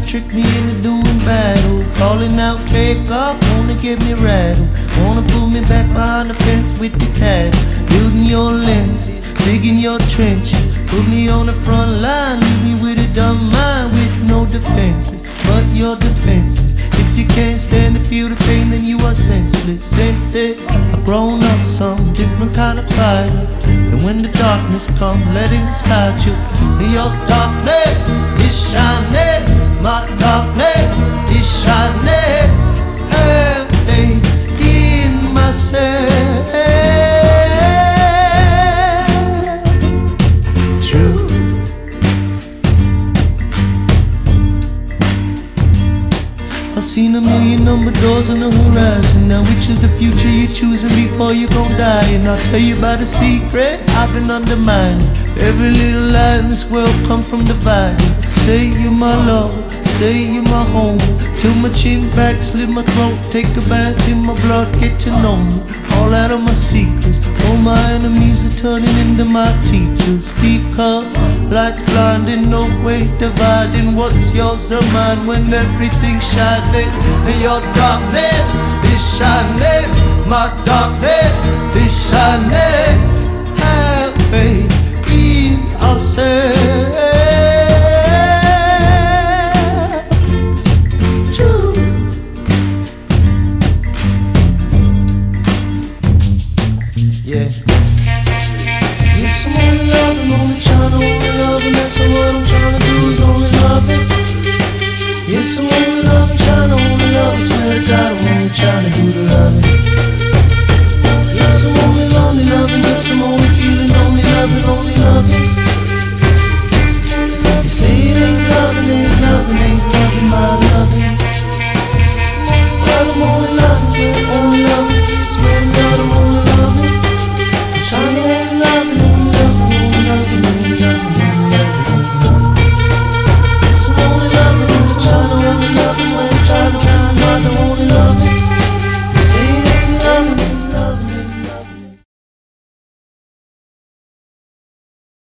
trick me into doing battle. Calling out fake up, wanna get me rattled. Wanna pull me back behind the fence with the cattle. Building your lenses, digging your trenches. Put me on the front line, leave me with a dumb mind with no defenses. But your defenses, if you can't stand to feel the pain, then you are senseless. Since this, I've grown up some different kind of fighter. And when the darkness comes, let it inside you. Your darkness is shining, my darkness is shining. Hey, in myself. True. I've seen a million number doors on the horizon. Now which is the future you're choosing before you gon' die? And I'll tell you about a secret I've been undermining. Every little lie in this world come from dividing. Say you're my love, say you're my home. Till my chin back, slit my throat. Take a bath in my blood, get to know me. All out of my secrets. All my enemies are turning into my teachers. Because light's blinding, no way dividing what's yours or mine when everything's shining. And your darkness is shining, my darkness is shining. Have faith in ourselves.